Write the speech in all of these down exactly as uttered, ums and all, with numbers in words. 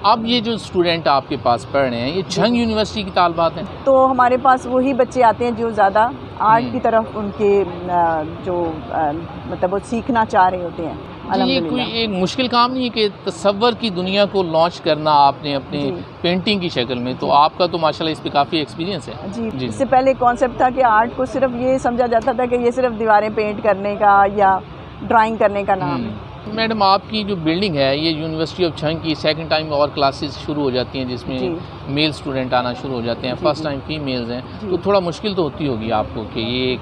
अब ये जो स्टूडेंट आपके पास पढ़ रहे हैं ये झंग यूनिवर्सिटी की तालबात हैं? तो हमारे पास वही बच्चे आते हैं जो ज़्यादा आर्ट की तरफ उनके जो मतलब वो सीखना चाह रहे होते हैं। ये कोई एक मुश्किल काम नहीं है कि तसव्वुर की दुनिया को लॉन्च करना आपने अपने पेंटिंग की शक्ल में, तो आपका तो माशाल्लाह इस पे काफ़ी एक्सपीरियंस है। जी, जी। इससे पहले कॉन्सेप्ट था कि आर्ट को सिर्फ ये समझा जाता था कि ये सिर्फ दीवारें पेंट करने का या ड्राइंग करने का नाम है। मैडम आपकी जो बिल्डिंग है ये यूनिवर्सिटी ऑफ झंग की सेकंड टाइम और क्लासेस शुरू हो जाती हैं जिसमें मेल स्टूडेंट आना शुरू हो जाते हैं, फर्स्ट टाइम फीमेल्स हैं, तो थोड़ा मुश्किल तो होती होगी आपको कि ये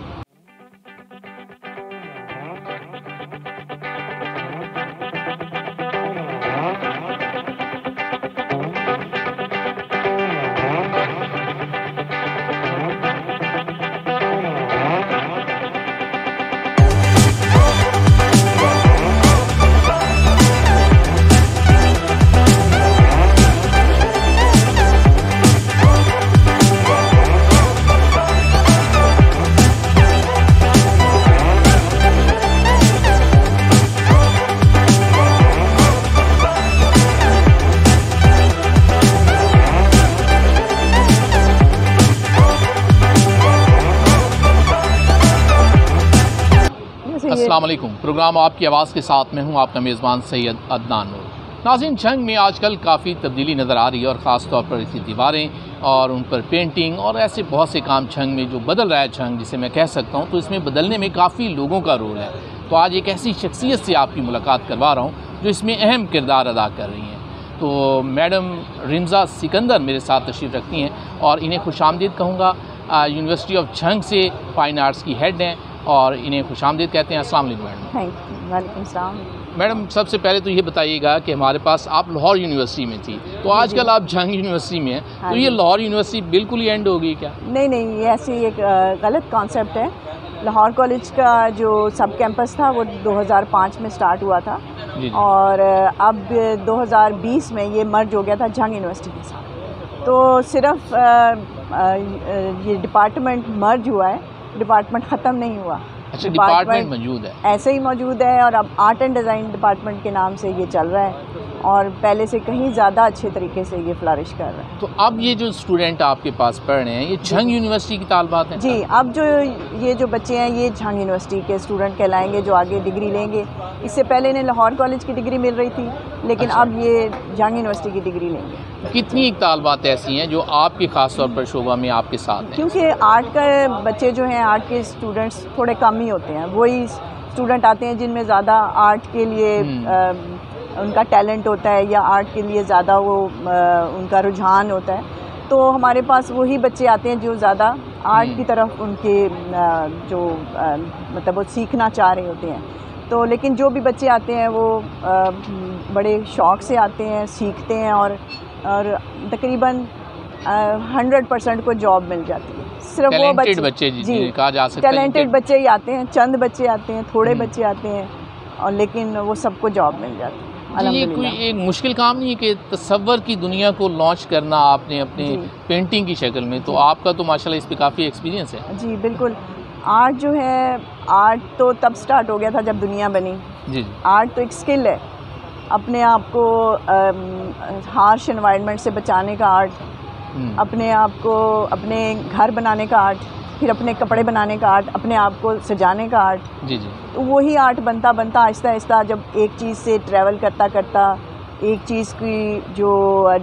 अस्सलाम वालेकुम। प्रोग्राम आपकी आवाज़ के साथ में हूँ आपका मेज़बान सैयद अदनान नूर। नाज़रीन, झंग में आजकल काफ़ी तब्दीली नज़र आ रही है और ख़ास तौर पर इसी दीवारें और उन पर पेंटिंग और ऐसे बहुत से काम झंग में जो बदल रहा है झंग जिसे मैं कह सकता हूँ, तो इसमें बदलने में काफ़ी लोगों का रोल है। तो आज एक ऐसी शख्सियत से आपकी मुलाकात करवा रहा हूँ जो इसमें अहम किरदार अदा कर रही हैं। तो मैडम रिमज़ा सिकंदर मेरे साथ तशरीफ़ रखती हैं और इन्हें खुशामदीद कहूँगा। यूनिवर्सिटी ऑफ झंग से फ़ाइन आर्ट्स की हेड हैं और इन्हें खुशामदीद कहते हैं। अस्सलाम वालेकुम मैडम। Thank you. वालेकुम सलाम। मैडम सबसे पहले तो ये बताइएगा कि हमारे पास आप लाहौर यूनिवर्सिटी में थी, तो आजकल आप झंग यूनिवर्सिटी में हैं, तो ये लाहौर यूनिवर्सिटी बिल्कुल ही एंड होगी क्या? नहीं नहीं, ये ऐसी एक गलत कॉन्सेप्ट है। लाहौर कॉलेज का जो सब कैंपस था वो दो हज़ार पाँच में स्टार्ट हुआ था जी जी। और अब दो हज़ार बीस में ये मर्ज हो गया था झंग यूनिवर्सिटी के साथ। तो सिर्फ ये डिपार्टमेंट मर्ज हुआ है, डिपार्टमेंट ख़त्म नहीं हुआ। अच्छा, डिपार्टमेंट मौजूद है, ऐसे ही मौजूद है और अब आर्ट एंड डिज़ाइन डिपार्टमेंट के नाम से ये चल रहा है और पहले से कहीं ज़्यादा अच्छे तरीके से ये फ्लरिश कर रहा है। तो अब ये जो स्टूडेंट आपके पास पढ़ रहे हैं ये झंग यूनिवर्सिटी की तालबात हैं? जी, अब जो ये जो बच्चे हैं ये झंग यूनिवर्सिटी के स्टूडेंट कहलाएंगे जो आगे डिग्री लेंगे। इससे पहले इन्हें लाहौर कॉलेज की डिग्री मिल रही थी, लेकिन अच्छा। अब ये झंग यूनिवर्सिटी की डिग्री लेंगे। कितनी एक तालबात ऐसी हैं जो आपके ख़ास तौर पर शोबा में आपके साथ हैं? क्योंकि आर्ट के बच्चे जो हैं, आर्ट के स्टूडेंट्स थोड़े कम ही होते हैं। वही स्टूडेंट आते हैं जिनमें ज़्यादा आर्ट के लिए आ, उनका टैलेंट होता है या आर्ट के लिए ज़्यादा वो आ, उनका रुझान होता है। तो हमारे पास वही बच्चे आते हैं जो ज़्यादा आर्ट की तरफ उनके आ, जो आ, मतलब वो सीखना चाह रहे होते हैं। तो लेकिन जो भी बच्चे आते हैं वो आ, बड़े शौक़ से आते हैं, सीखते हैं और और तकरीबन हंड्रेड परसेंट को जॉब मिल जाती है। सिर्फ वो बच्चे, बच्चे जी, जी कहा जा सकता है, टैलेंटेड बच्चे ही आते हैं, चंद बच्चे आते हैं, थोड़े बच्चे आते हैं और लेकिन वो सबको जॉब मिल जाती है। ये कोई एक मुश्किल काम नहीं है कि तसव्वुर की दुनिया को लॉन्च करना आपने अपने पेंटिंग की शक्ल में, तो आपका तो माशाल्लाह इस पे काफ़ी एक्सपीरियंस है। जी बिल्कुल। आर्ट जो है, आर्ट तो तब स्टार्ट हो गया था जब दुनिया बनी। जी आर्ट तो एक स्किल है, अपने आप को हार्श एनवायरनमेंट से बचाने का आर्ट, अपने आप को अपने घर बनाने का आर्ट, फिर अपने कपड़े बनाने का आर्ट, अपने आप को सजाने का आर्ट। जी जी। तो वही आर्ट बनता बनता आहिस्ता आहिस्ता जब एक चीज़ से ट्रैवल करता करता एक चीज़ की जो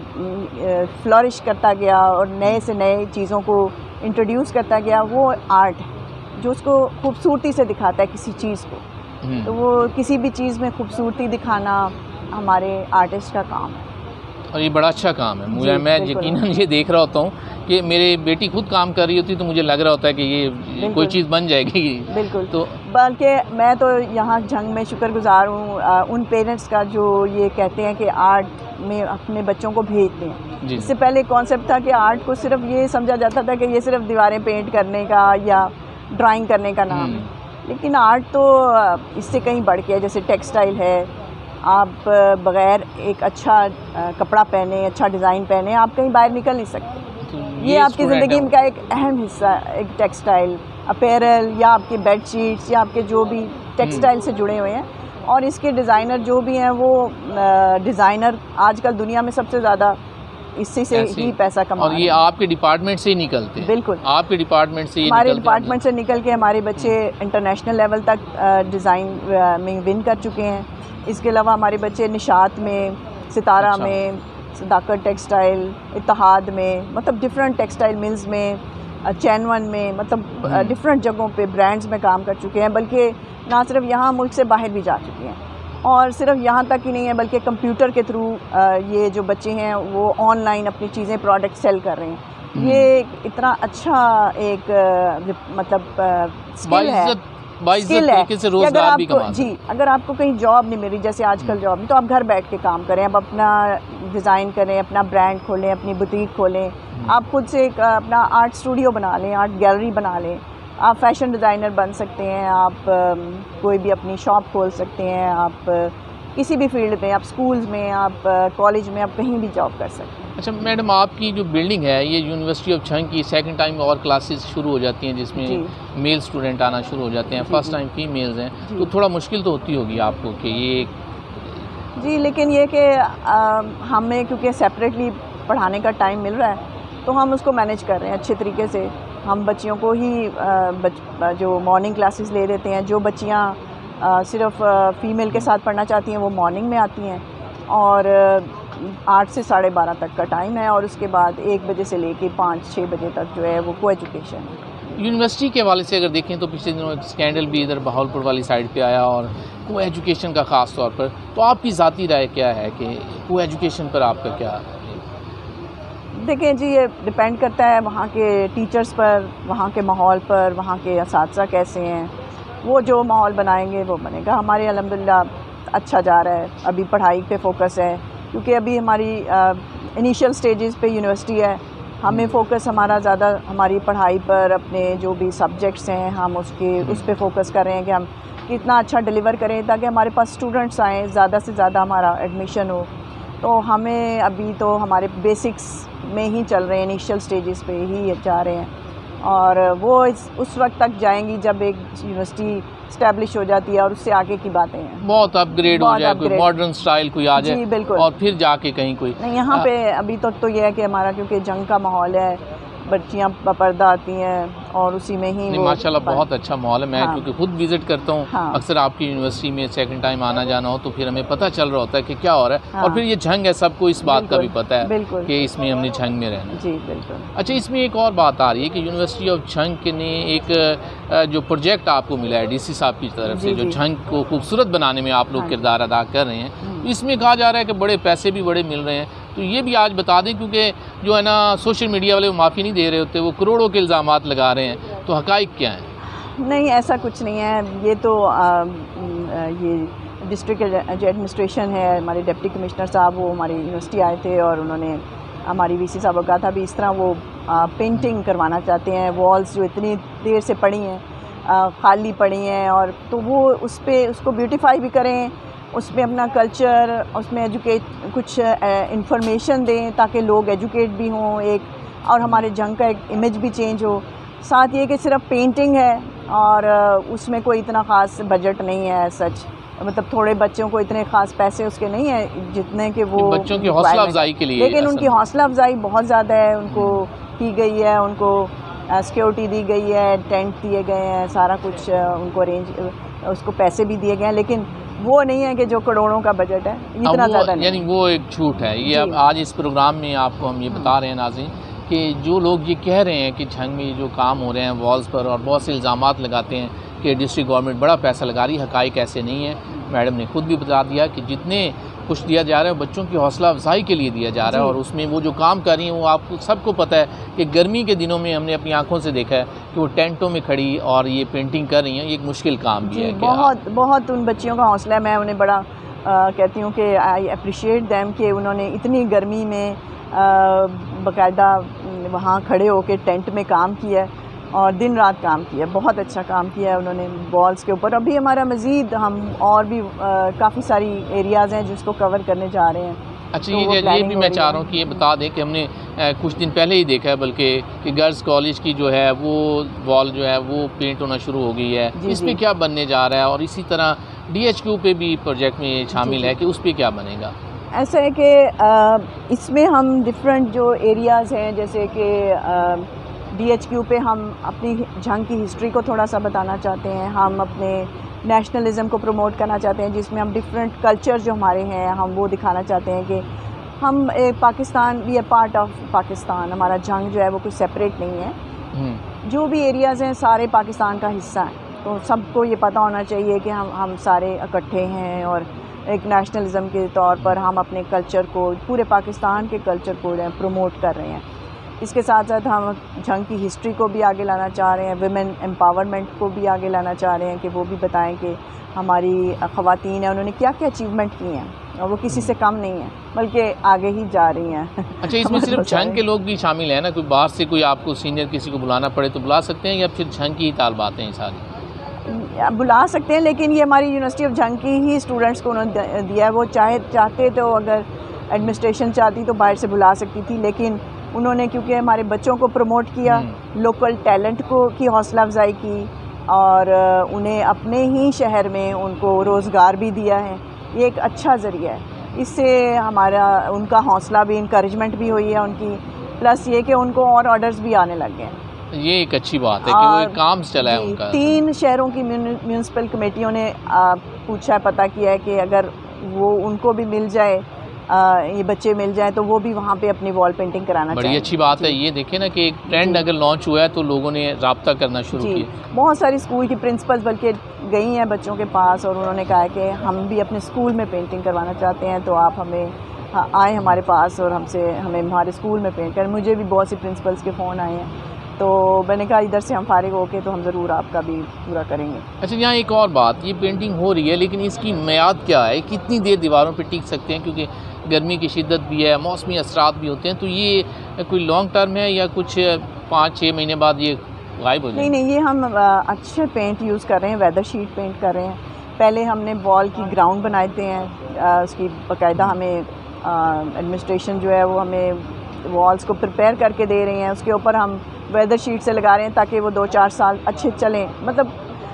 फ्लरिश करता गया और नए से नए चीज़ों को इंट्रोड्यूस करता गया, वो आर्ट है जो उसको खूबसूरती से दिखाता है किसी चीज़ को। तो वो किसी भी चीज़ में खूबसूरती दिखाना हमारे आर्टिस्ट का काम है और ये बड़ा अच्छा काम है। मुझे मैं यकीनन ये देख रहा होता हूँ कि मेरी बेटी खुद काम कर रही होती तो मुझे लग रहा होता है कि ये कोई चीज़ बन जाएगी। बिल्कुल। तो बल्कि मैं तो यहाँ झंग में शुक्रगुजार हूँ उन पेरेंट्स का जो ये कहते हैं कि आर्ट में अपने बच्चों को भेज दें। इससे पहले कॉन्सेप्ट था कि आर्ट को सिर्फ ये समझा जाता था कि ये सिर्फ दीवारें पेंट करने का या ड्राइंग करने का नाम है, लेकिन आर्ट तो इससे कहीं बढ़ के है। जैसे टेक्सटाइल है, आप बग़ैर एक अच्छा कपड़ा पहने, अच्छा डिज़ाइन पहने आप कहीं बाहर निकल नहीं सकते। ये, ये आपकी ज़िंदगी का एक अहम हिस्सा, एक टेक्सटाइल अपैरल या आपके बेड शीट्स या आपके जो भी टेक्सटाइल से जुड़े हुए हैं, और इसके डिज़ाइनर जो भी हैं वो डिज़ाइनर आजकल दुनिया में सबसे ज़्यादा इसी से ही पैसा कमा और ये आपके डिपार्टमेंट से ही निकलते हैं? बिल्कुल, आपके डिपार्टमेंट से ही हमारे डिपार्टमेंट से निकल के हमारे बच्चे इंटरनेशनल लेवल तक डिज़ाइन में विन कर चुके हैं। इसके अलावा हमारे बच्चे निशात में, सितारा अच्छा। में, सदाकत टेक्सटाइल, इत्तेहाद में, मतलब डिफरेंट टेक्सटाइल मिल्स में, चैनवन में, मतलब डिफरेंट जगहों पे ब्रांड्स में काम कर चुके हैं। बल्कि ना सिर्फ यहाँ मुल्क से बाहर भी जा चुके हैं, और सिर्फ यहाँ तक ही नहीं है बल्कि कंप्यूटर के थ्रू ये जो बच्चे हैं वो ऑनलाइन अपनी चीज़ें प्रोडक्ट सेल कर रहे हैं। ये इतना अच्छा एक मतलब स्किल है स्किल है कि अगर आपको जी अगर आपको कहीं जॉब नहीं मिल रही, जैसे आजकल जॉब नहीं, तो आप घर बैठ के काम करें, आप अपना डिज़ाइन करें, अपना ब्रांड खोलें, अपनी बुटीक खोलें, आप खुद से एक अपना आर्ट स्टूडियो बना लें, आर्ट गैलरी बना लें, आप फैशन डिज़ाइनर बन सकते हैं, आप कोई भी अपनी शॉप खोल सकते हैं, आप किसी भी फील्ड में, आप स्कूल्स में, आप कॉलेज में, आप कहीं भी जॉब कर सकते हैं। अच्छा मैडम, आपकी जो बिल्डिंग है ये यूनिवर्सिटी ऑफ छंग की सेकंड टाइम और क्लासेस शुरू हो जाती हैं जिसमें मेल स्टूडेंट आना शुरू हो जाते हैं, फर्स्ट टाइम फीमेल्स हैं, तो थोड़ा मुश्किल तो होती होगी आपको कि ये जी, लेकिन ये कि हमें क्योंकि सेपरेटली पढ़ाने का टाइम मिल रहा है तो हम उसको मैनेज कर रहे हैं अच्छे तरीके से। हम बच्चियों को ही बच, जो मॉर्निंग क्लासेस ले देते हैं, जो बच्चियाँ सिर्फ फ़ीमेल के साथ पढ़ना चाहती हैं वो मॉर्निंग में आती हैं, और आठ से साढ़े बारह तक का टाइम है, और उसके बाद एक बजे से लेके पाँच छः बजे तक जो है वो को एजुकेशन है। यूनिवर्सिटी के हवाले से अगर देखें तो पिछले दिनों एक स्कैंडल भी इधर बहावलपुर वाली साइड पे आया, और को एजुकेशन का ख़ास तौर पर, तो आपकी ज़ाती राय क्या है कि को एजुकेशन पर आपका क्या? देखें जी, ये डिपेंड करता है वहाँ के टीचर्स पर, वहाँ के माहौल पर, वहाँ के असातिज़ा कैसे हैं, वो जो माहौल बनाएंगे वो बनेगा। हमारे अल्हम्दुलिल्लाह अच्छा जा रहा है, अभी पढ़ाई पे फोकस है क्योंकि अभी हमारी इनिशियल स्टेजेस पे यूनिवर्सिटी है। हमें फ़ोकस हमारा ज़्यादा हमारी पढ़ाई पर, अपने जो भी सब्जेक्ट्स हैं हम उसके उस पर फोकस कर रहे हैं कि हम कितना अच्छा डिलीवर करें ताकि हमारे पास स्टूडेंट्स आएँ, ज़्यादा से ज़्यादा हमारा एडमिशन हो। तो हमें अभी तो हमारे बेसिक्स में ही चल रहे हैं, इनिशियल स्टेजेस पे ही जा रहे हैं, और वो इस उस वक्त तक जाएंगी जब एक यूनिवर्सिटी स्टैब्लिश हो जाती है और उससे आगे की बातें हैं, बहुत अपग्रेड हो जाए, कोई मॉडर्न स्टाइल कोई आ जाए, बिल्कुल, और फिर जाके कहीं कोई नहीं। यहाँ पे अभी तक तो, तो ये है कि हमारा क्योंकि जंग का माहौल है, बच्चियाँ पर्दा आती हैं और उसी में ही नहीं, माशाल्लाह बहुत अच्छा माहौल है। मैं हाँ। क्योंकि खुद विज़िट करता हूँ हाँ। अक्सर आपकी यूनिवर्सिटी में सेकंड टाइम आना जाना हो तो फिर हमें पता चल रहा होता है कि क्या हो रहा है हाँ। और फिर ये झंग है, सबको इस बात का भी पता है कि इसमें हमने झंग में रहना। जी बिल्कुल। अच्छा, इसमें एक और बात आ रही है कि यूनिवर्सिटी ऑफ झंग ने एक जो प्रोजेक्ट आपको मिला है डी सी साहब की तरफ से, जो झंग को खूबसूरत बनाने में आप लोग किरदार अदा कर रहे हैं, इसमें कहा जा रहा है कि बड़े पैसे भी बड़े मिल रहे हैं, तो ये भी आज बता दें क्योंकि जो है ना सोशल मीडिया वाले वो माफ़ी नहीं दे रहे होते, वो करोड़ों के इल्ज़ामात लगा रहे हैं, तो हक़ाइक़ क्या हैं? नहीं, ऐसा कुछ नहीं है। ये तो आ, ये डिस्ट्रिक्ट एडमिनिस्ट्रेशन है, हमारे डिप्टी कमिश्नर साहब वो हमारी यूनिवर्सिटी आए थे और उन्होंने हमारी वीसी साहब को कहा था भी इस तरह वो आ, पेंटिंग करवाना चाहते हैं, वॉल्स जो इतनी देर से पड़ी हैं, खाली पड़ी हैं, और तो वो उस पर उसको ब्यूटीफाई भी करें, उसमें अपना कल्चर, उसमें एजुकेट कुछ इंफॉर्मेशन दें ताकि लोग एजुकेट भी हों एक, और हमारे जंग का एक इमेज भी चेंज हो। साथ ये कि सिर्फ पेंटिंग है और उसमें कोई इतना ख़ास बजट नहीं है, सच मतलब थोड़े बच्चों को इतने ख़ास पैसे उसके नहीं है जितने कि वो बच्चों की हौसला अफजाई के लिए, लेकिन उनकी हौसला अफजाई बहुत ज़्यादा है, उनको की गई है, उनको सिक्योरिटी दी गई है, टेंट दिए गए हैं, सारा कुछ उनको अरेंज, उसको पैसे भी दिए गए हैं, लेकिन वो नहीं है कि जो करोड़ों का बजट है इतना ज़्यादा नहीं, यानी वो एक झूठ है। ये अब आज इस प्रोग्राम में आपको हम ये बता रहे हैं नाज़रीन कि जो लोग ये कह रहे हैं कि झंग में जो काम हो रहे हैं वॉल्स पर और बहुत से इल्ज़ामात लगाते हैं कि डिस्ट्रिक्ट गवर्नमेंट बड़ा पैसा लगा रही है, हक़ाइक़ ऐसे नहीं है। मैडम ने खुद भी बता दिया कि जितने कुछ दिया जा रहा है बच्चों की हौसला अफजाई के लिए दिया जा रहा है, और उसमें वो जो काम कर रही हैं वो आपको सबको पता है कि गर्मी के दिनों में हमने अपनी आंखों से देखा है कि वो टेंटों में खड़ी और ये पेंटिंग कर रही हैं, ये एक मुश्किल काम भी है। बहुत बहुत उन बच्चियों का हौसला है, मैं उन्हें बड़ा आ, कहती हूँ कि आई अप्रिशिएट दैम कि उन्होंने इतनी गर्मी में बाकायदा वहाँ खड़े होकर टेंट में काम किया और दिन रात काम किया, बहुत अच्छा काम किया है उन्होंने वॉल्स के ऊपर। अभी हमारा मज़ीद हम और भी काफ़ी सारी एरियाज़ हैं जिसको कवर करने जा रहे हैं। अच्छा, तो ये ये भी मैं चाह रहा हूँ कि ये बता दें कि हमने आ, कुछ दिन पहले ही देखा है बल्कि कि गर्ल्स कॉलेज की जो है वो वॉल जो है वो पेंट होना शुरू हो गई है, इसमें क्या बनने जा रहा है, और इसी तरह डी एच क्यू पे भी प्रोजेक्ट में शामिल है कि उस पर क्या बनेगा? ऐसा है कि इसमें हम डिफरेंट जो एरियाज़ हैं, जैसे कि डी एच क्यू पे हम अपनी जंग की हिस्ट्री को थोड़ा सा बताना चाहते हैं, हम अपने नेशनलिज़म को प्रमोट करना चाहते हैं, जिसमें हम डिफरेंट कल्चर जो हमारे हैं हम वो दिखाना चाहते हैं कि हम एक Pakistan we are part of Pakistan, हमारा जंग जो है वो कुछ सेपरेट नहीं है। जो भी एरियाज़ हैं सारे पाकिस्तान का हिस्सा हैं, तो सबको ये पता होना चाहिए कि हम हम सारे इकट्ठे हैं और एक नेशनलिज़म के तौर पर हम अपने कल्चर को, पूरे पाकिस्तान के कल्चर को प्रमोट कर रहे हैं। इसके साथ साथ हम जंग की हिस्ट्री को भी आगे लाना चाह रहे हैं, विमेन एम्पावरमेंट को भी आगे लाना चाह रहे हैं कि वो भी बताएं कि हमारी ख़वातीन हैं उन्होंने क्या क्या अचीवमेंट की हैं और वो किसी से कम नहीं है बल्कि आगे ही जा रही हैं। अच्छा, इसमें सिर्फ जंग के लोग भी शामिल हैं ना? कोई बाहर से कोई आपको सीनियर किसी को बुलाना पड़े तो बुला सकते हैं या फिर जंग की ही तालबातें हैं सारी? बुला सकते हैं, लेकिन ये हमारी यूनिवर्सिटी ऑफ जंग की ही स्टूडेंट्स को उन्होंने दिया है। वो चाहे चाहते तो अगर एडमिनिस्ट्रेशन चाहती तो बाहर से बुला सकती थी, लेकिन उन्होंने क्योंकि हमारे बच्चों को प्रमोट किया, लोकल टैलेंट को की हौसला अफजाई की और उन्हें अपने ही शहर में उनको रोज़गार भी दिया है, ये एक अच्छा ज़रिया है। इससे हमारा उनका हौसला भी, इंकरेजमेंट भी हुई है उनकी, प्लस ये कि उनको और ऑर्डर्स भी आने लग गए। ये एक अच्छी बात है कि वो एक काम चला है उनका। तीन शहरों की म्यूनिसिपल कमेटियों ने आ, पूछा है, पता किया है कि अगर वो उनको भी मिल जाए, आ, ये बच्चे मिल जाए तो वो भी वहाँ पे अपनी वॉल पेंटिंग कराना चाहिए। बड़ी अच्छी बात है। ये देखें ना कि एक ट्रेंड अगर लॉन्च हुआ है तो लोगों ने रब्ता करना शुरू किया। बहुत सारी स्कूल की प्रिंसिपल्स बल्कि गई हैं बच्चों के पास और उन्होंने कहा है कि हम भी अपने स्कूल में पेंटिंग करवाना चाहते हैं, तो आप हमें हाँ, आए हमारे पास और हमसे हमें हमारे स्कूल में पेंट करें। मुझे भी बहुत सी प्रिंसिपल्स के फ़ोन आए हैं, तो मैंने कहा इधर से हम फारिग होके तो हम ज़रूर आपका भी पूरा करेंगे। अच्छा, यहाँ एक और बात, ये पेंटिंग हो रही है लेकिन इसकी मियाद क्या है? कितनी देर दीवारों पे टिक सकते हैं? क्योंकि गर्मी की शिद्दत भी है, मौसमी असरात भी होते हैं, तो ये कोई लॉन्ग टर्म है या कुछ पाँच छः महीने बाद ये गायब हो जाए? नहीं नहीं, ये हम अच्छे पेंट यूज़ कर रहे हैं, वेदर शीट पेंट कर रहे हैं। पहले हमने बॉल की ग्राउंड बनाते हैं, उसकी बाकायदा हमें एडमिनिस्ट्रेशन जो है वो हमें वॉल्स को प्रिपेयर करके दे रही हैं, उसके ऊपर हम वेदर शीट से लगा रहे हैं ताकि वो दो चार साल अच्छे चलें। मतलब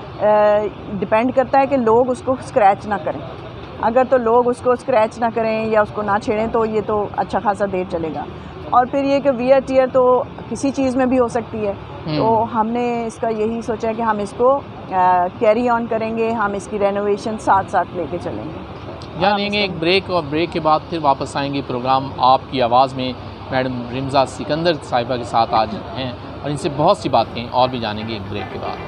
डिपेंड करता है कि लोग उसको स्क्रैच ना करें। अगर तो लोग उसको स्क्रैच ना करें या उसको ना छेड़ें तो ये तो अच्छा खासा देर चलेगा। और फिर ये कि वियर टीयर तो किसी चीज़ में भी हो सकती है, तो हमने इसका यही सोचा है कि हम इसको कैरी ऑन करेंगे, हम इसकी रेनोवेशन साथ साथ लेके चलेंगे। यहाँ लेंगे एक ब्रेक और ब्रेक के बाद फिर वापस आएंगे प्रोग्राम आपकी आवाज़ में। मैडम रिमज़ा सिकंदर साहिबा के साथ आज हैं और इनसे बहुत सी बातें और भी जानेंगे एक ब्रेक के बाद।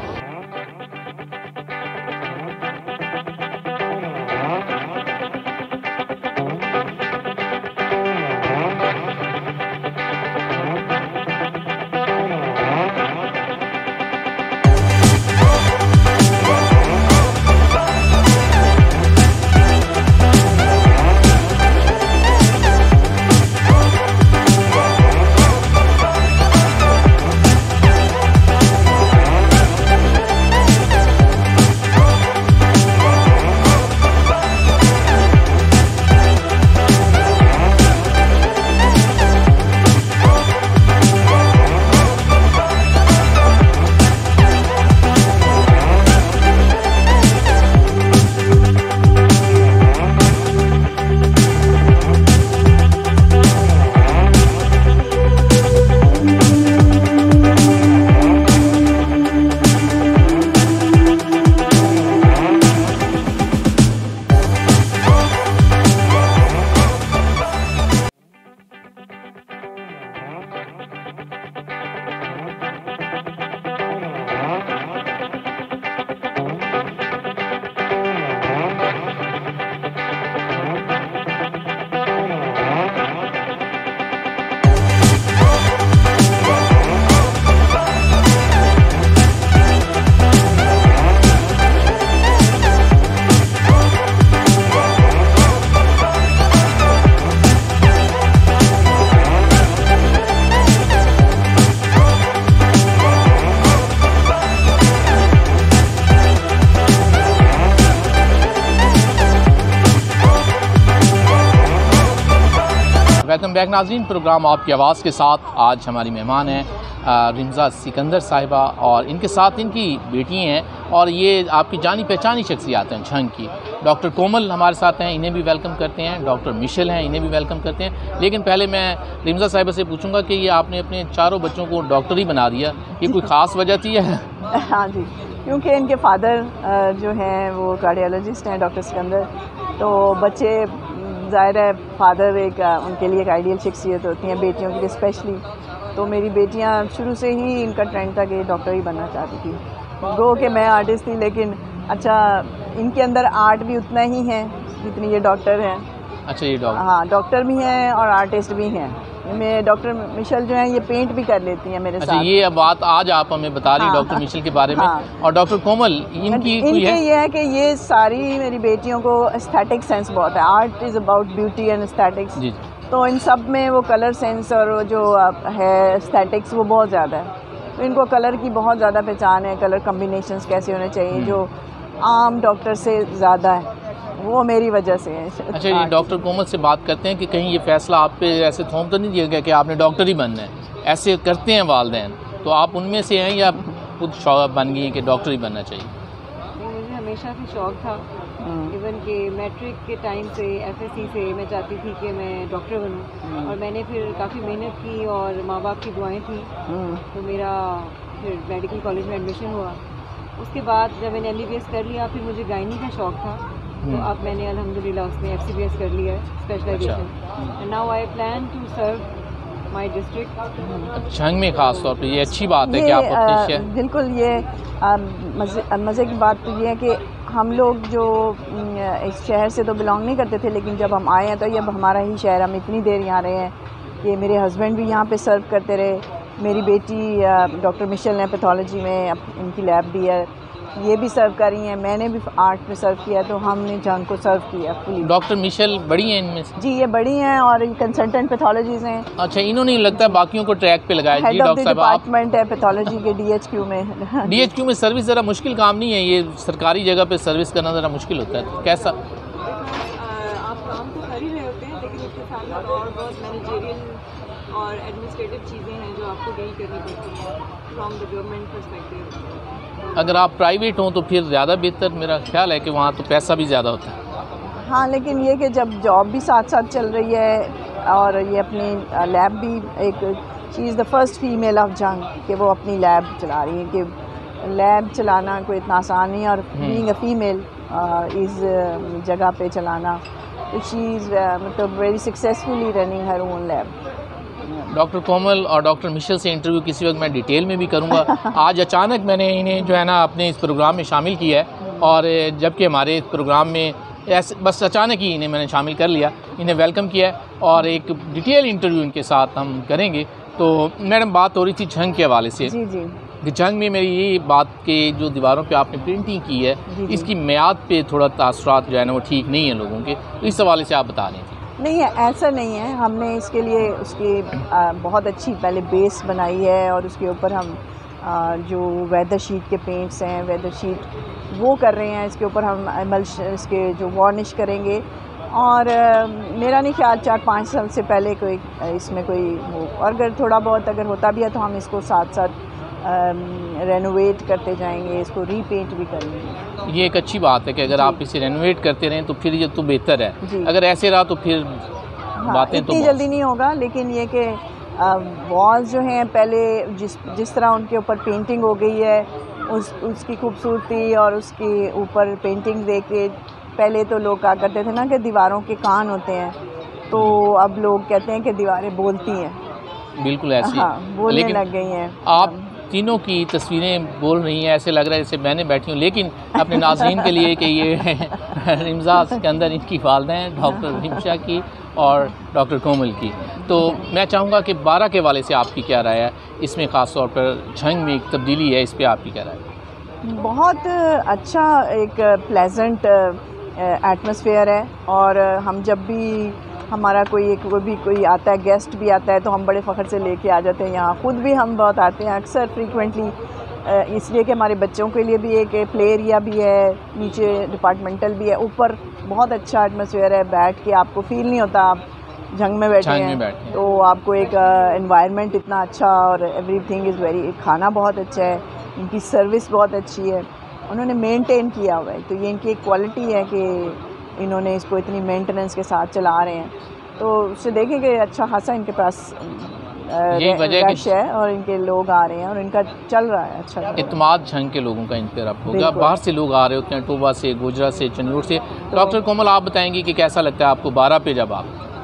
बैक नाज़रीन, प्रोग्राम आपकी आवाज़ के साथ आज हमारी मेहमान हैं रिमज़ा सिकंदर साहिबा और इनके साथ इनकी बेटी हैं और ये आपकी जानी पहचानी शख्सियात हैं झंग की। डॉक्टर कोमल हमारे साथ हैं, इन्हें भी वेलकम करते हैं। डॉक्टर मिशेल हैं, इन्हें भी वेलकम करते हैं। लेकिन पहले मैं रिमज़ा साहिबा से पूछूंगा कि ये आपने अपने चारों बच्चों को डॉक्टर ही बना दिया, ये कोई ख़ास वजह थी? है हाँ जी, क्योंकि इनके फादर जो हैं वो कार्डियोलॉजिस्ट हैं डॉक्टर सिकंदर, तो बच्चे ज़ाहिर है फादर एक उनके लिए एक आइडियल शख्सियत होती हैं बेटियों के लिए स्पेशली। तो मेरी बेटियां शुरू से ही इनका ट्रेंड था कि डॉक्टर ही बनना चाहती थी। गो कि मैं आर्टिस्ट थी, लेकिन अच्छा इनके अंदर आर्ट भी उतना ही है जितनी ये डॉक्टर हैं। अच्छा, ये डॉक्टर? हाँ, डॉक्टर भी हैं और आर्टिस्ट भी हैं। मैं डॉक्टर मिशेल जो है ये पेंट भी कर लेती हैं मेरे अच्छा, साथ। ये अब बात आज आप हमें बता रही हैं हाँ, डॉक्टर मिशेल के बारे में। हाँ, और डॉक्टर कोमल इनकी इनके है? ये है कि ये सारी मेरी बेटियों को एस्थेटिक सेंस बहुत है। Art is about beauty and aesthetics, तो इन सब में वो कलर सेंस और जो है एस्थेटिक्स वो बहुत ज़्यादा है। तो इनको कलर की बहुत ज़्यादा पहचान है, कलर कम्बिनेशंस कैसे होने चाहिए जो आम डॉक्टर से ज़्यादा है, वो मेरी वजह से है। अच्छा, ये डॉक्टर कोमल से बात करते हैं कि कहीं ये फैसला आप पे ऐसे थोप तो नहीं दिया गया कि आपने डॉक्टर ही बनना है? ऐसे करते हैं वालिदैन, तो आप उनमें से हैं या खुद शौक बन गई हैं कि डॉक्टर ही बनना चाहिए? मुझे हमेशा से शौक़ था, इवन कि मैट्रिक के टाइम से एफएससी से मैं चाहती थी कि मैं डॉक्टर बनूं, और मैंने फिर काफ़ी मेहनत की और माँ बाप की दुआएं थी, तो मेरा फिर मेडिकल कॉलेज में एडमिशन हुआ। उसके बाद जब मैंने एमबीबीएस कर लिया, फिर मुझे गायनी का शौक़ था, तो अब मैंने अल्हम्दुलिल्लाह उसमें एफसीबीएस कर लिया है specialization, and now I plan to serve my district Jhang में खास तौर पे। ये अच्छी बात है कि आप अपने शहर। बिल्कुल, ये मज़े की बात तो ये है कि हम लोग जो इस शहर से तो बिलोंग नहीं करते थे, लेकिन जब हम आए हैं तो ये अब हमारा ही शहर, हम इतनी देर यहाँ रहे हैं कि मेरे हस्बैंड भी यहाँ पे सर्व करते रहे। मेरी बेटी डॉक्टर मिशेल ने पैथोलॉजी में, इनकी लैब भी है, ये भी सर्व कर रही हैं। मैंने भी आर्ट में सर्व किया, तो हमने झंग को सर्व किया फुली। डॉक्टर मिशेल बड़ी हैं इनमें से? जी, ये बड़ी हैं और कंसल्टेंट पैथोलॉजीज हैं। अच्छा, इन्होंने लगता है बाकियों को ट्रैक पे लगाया। हेड ऑफ द डिपार्टमेंट है पैथोलॉजी के डीएचक्यू में। डीएचक्यू में सर्विस ज़रा मुश्किल काम नहीं है, ये सरकारी जगह पे सर्विस करना ज़रा मुश्किल होता है, तो कैसा? आप काम तो कर ही रहे होते हैं, लेकिन उसके साथ साथ और बहुत मैनेजरियल और एडमिनिस्ट्रेटिव चीज़ें हैं जो आपको डील करनी पड़ती हैं फ्रॉम द गवर्नमेंट पर्सपेक्टिव। अगर आप प्राइवेट हों तो फिर ज़्यादा बेहतर, मेरा ख्याल है कि वहाँ तो पैसा भी ज़्यादा होता है। हाँ, लेकिन ये कि जब जॉब भी साथ साथ चल रही है और ये अपनी लैब भी, एक she is the first female of Jhang कि वो अपनी लैब चला रही है, कि लैब चलाना कोई इतना आसान नहीं, और बीइंग अ फीमेल इस जगह पे चलाना, तो शी इज़ मतलब very successfully running her own lab. Doctor Komal और डॉक्टर मिशेल से इंटरव्यू किसी वक्त मैं डिटेल में भी करूंगा। आज अचानक मैंने इन्हें जो है ना अपने इस प्रोग्राम में शामिल किया है, और जबकि हमारे इस प्रोग्राम में ऐसे बस अचानक ही इन्हें मैंने शामिल कर लिया, इन्हें वेलकम किया है और एक डिटेल इंटरव्यू इनके साथ हम करेंगे। तो मैडम, बात हो रही थी झंग के हवाले से। जी जी। कि झंग में मेरी ये बात के जो दीवारों पे आपने प्रिंटिंग की है, इसकी मियाद पे थोड़ा तासुरात जो है ना वो ठीक नहीं है लोगों के, तो इस हवाले से आप बता रहे थे। नहीं है, ऐसा नहीं है। हमने इसके लिए उसकी आ, बहुत अच्छी पहले बेस बनाई है, और उसके ऊपर हम आ, जो वेदर शीट के पेंट्स हैं, वेदर शीट वो कर रहे हैं। इसके ऊपर हम अमल इसके जो वार्निश करेंगे, और आ, मेरा नहीं ख्याल चार पाँच साल से पहले कोई इसमें कोई हो, और अगर थोड़ा बहुत अगर होता भी है तो हम इसको साथ साथ रेनोवेट करते जाएंगे, इसको रीपेंट भी करेंगे। ये एक अच्छी बात है कि अगर आप इसे रेनोवेट करते रहें तो फिर ये तो बेहतर है। अगर ऐसे रहा तो फिर हाँ, बातें इतनी तो जल्दी नहीं होगा, लेकिन ये कि वॉल्स जो हैं पहले जिस जिस तरह उनके ऊपर पेंटिंग हो गई है, उस उसकी खूबसूरती और उसके ऊपर पेंटिंग देख के, पहले तो लोग कहा करते थे ना कि दीवारों के कान होते हैं, तो अब लोग कहते हैं कि दीवारें बोलती हैं। बिल्कुल ऐसी हाँ, बोलने लग गई हैं। आप तीनों की तस्वीरें बोल रही हैं, ऐसे लग रहा है जैसे मैंने बैठी हूँ, लेकिन अपने नाज़रीन के लिए कि ये रिमज़ा के अंदर इनकी वालदा हैं, डॉक्टर रिमशा की और डॉक्टर कोमल की। तो मैं चाहूँगा कि बारह के वाले से आपकी क्या राय है, इसमें ख़ास तौर पर झंग में एक तब्दीली है, इस पर आपकी क्या राय है? बहुत अच्छा एक प्लेजेंट एटमॉस्फेयर है, और हम जब भी हमारा कोई एक कोई भी कोई आता है, गेस्ट भी आता है, तो हम बड़े फ़ख्र से लेके आ जाते हैं यहाँ। ख़ुद भी हम बहुत आते हैं अक्सर फ्रीक्वेंटली, इसलिए कि हमारे बच्चों के लिए भी एक प्ले एरिया भी है, नीचे डिपार्टमेंटल भी है, ऊपर बहुत अच्छा एटमॉस्फेयर है। बैठ के आपको फ़ील नहीं होता आप झंग में बैठे झंग हैं में बैठे। तो आपको एक एनवायरनमेंट इतना अच्छा और एवरीथिंग इज़ वेरी, खाना बहुत अच्छा है, इनकी सर्विस बहुत अच्छी है, उन्होंने मेंटेन किया हुआ है। तो ये इनकी एक क्वालिटी है कि इन्होंने इसको इतनी मेंटेनेंस के साथ चला रहे हैं। तो उससे देखें कि अच्छा खासा इनके पास यही वजह रश है और इनके लोग आ रहे हैं और इनका चल रहा है अच्छा। इत्मीनान झंग के लोगों का इन पर अब होगा। बाहर से लोग आ रहे होते हैं, टोबा से, गुजरा से, चंदूर से। डॉक्टर कोमल, आप बताएंगी कि कैसा लगता है आपको बारह पे? जब आप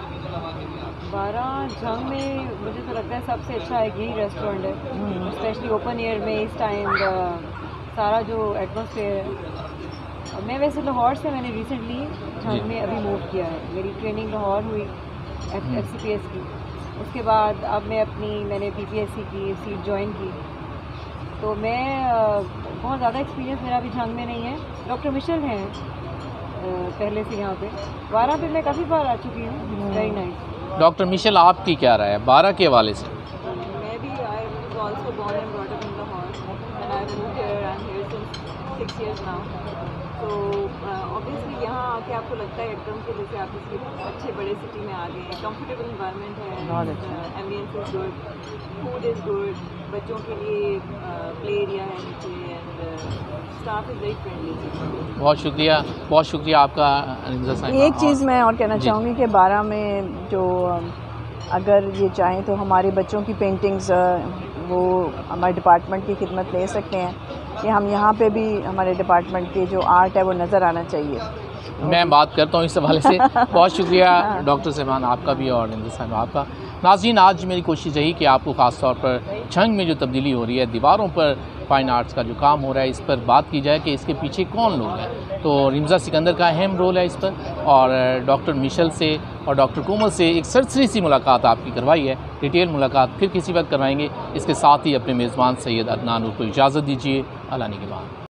बारह झंग में, मुझे तो लगता है सबसे अच्छा है यही रेस्टोरेंट है, स्पेशली ओपन एयर में इस टाइम सारा जो एटमॉस्फेयर है। मैं वैसे लाहौर से मैंने रिसेंटली झंग में अभी मूव किया है, मेरी ट्रेनिंग लाहौर हुई एफ सी पी एस की। उसके बाद अब मैं अपनी मैंने पी पी एस सी की सीट ज्वाइन की। तो मैं बहुत ज़्यादा एक्सपीरियंस मेरा अभी झंग में नहीं है। डॉक्टर मिशेल हैं पहले से यहाँ पे, बारह पे मैं काफ़ी बार आ चुकी हूँ। Very nice. डॉक्टर मिशेल, आपकी क्या राय है बारह के हवाले से? मैं भी I was also born and brought up in Lahore and I moved here and here since six years now. तो ऑब्वियसली यहाँ आके आपको लगता है एकदम से जैसे आप किसी अच्छे बड़े सिटी में आ गए हैं। कंफर्टेबल इन्वायरमेंट है, ambience is good, food is good, बच्चों के लिए प्ले एरिया है नीचे and staff is very friendly. बहुत शुक्रिया, बहुत शुक्रिया आपका। एक चीज़ मैं और कहना चाहूँगी कि बारह में जो अगर ये चाहें तो हमारे बच्चों की पेंटिंग्स वो हमारे डिपार्टमेंट की खिदमत ले सकते हैं कि हम यहाँ पे भी हमारे डिपार्टमेंट की जो आर्ट है वो नज़र आना चाहिए। मैं बात करता हूँ इस हवाले से। बहुत शुक्रिया डॉक्टर साहिबान आपका भी और निंदा साहब आपका। नाज़रीन, आज मेरी कोशिश यही कि आपको ख़ास तौर पर झंग में जो तब्दीली हो रही है, दीवारों पर फ़ाइन आर्ट्स का जो काम हो रहा है, इस पर बात की जाए कि इसके पीछे कौन लोग हैं। तो रिमज़ा सिकंदर का अहम रोल है इस पर, और डॉक्टर मिशेल से और डॉक्टर कोमल से एक सरसरी सी मुलाकात आपकी करवाई है। डिटेल मुलाकात फिर किसी वक्त करवाएंगे। इसके साथ ही अपने मेज़बान सैयद अदनान को इजाज़त दीजिए। अल्लाह निगहबान।